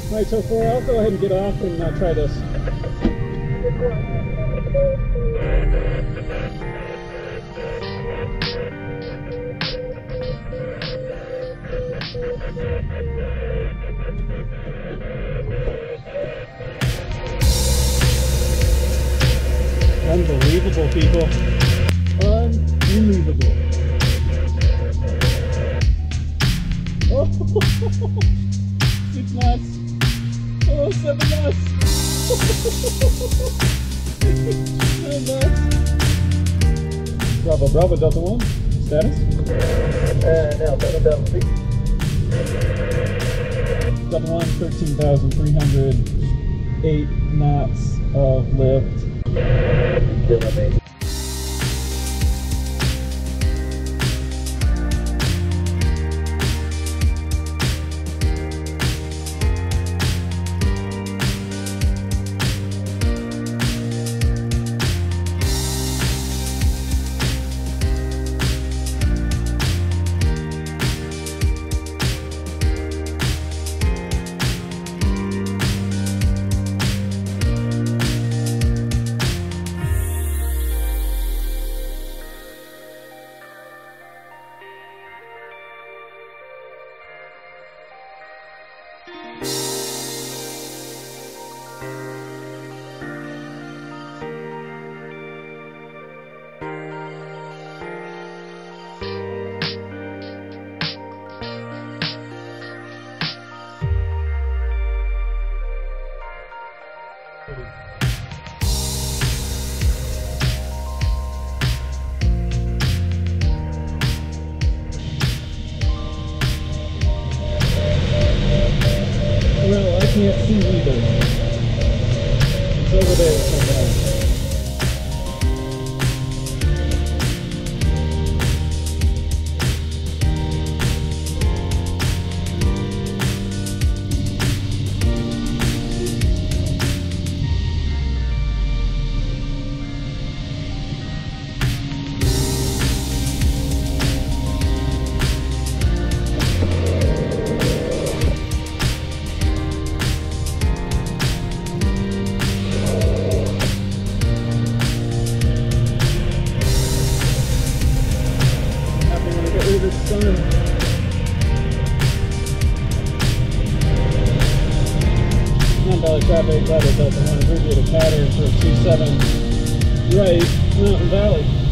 Alright, so for I'll go ahead and get off and try this. Unbelievable, people. Unbelievable. Oh, 6 knots. Oh, 7 knots. 9 knots. Bravo, Bravo, Delta 1. Status? Now, Delta 6. Delta 1, 13,308 knots of lift. Killing me. Well, I can't see either. It's over there somewhere. Traffic, Delta 1, abbreviated pattern for 27 right, Mountain Valley.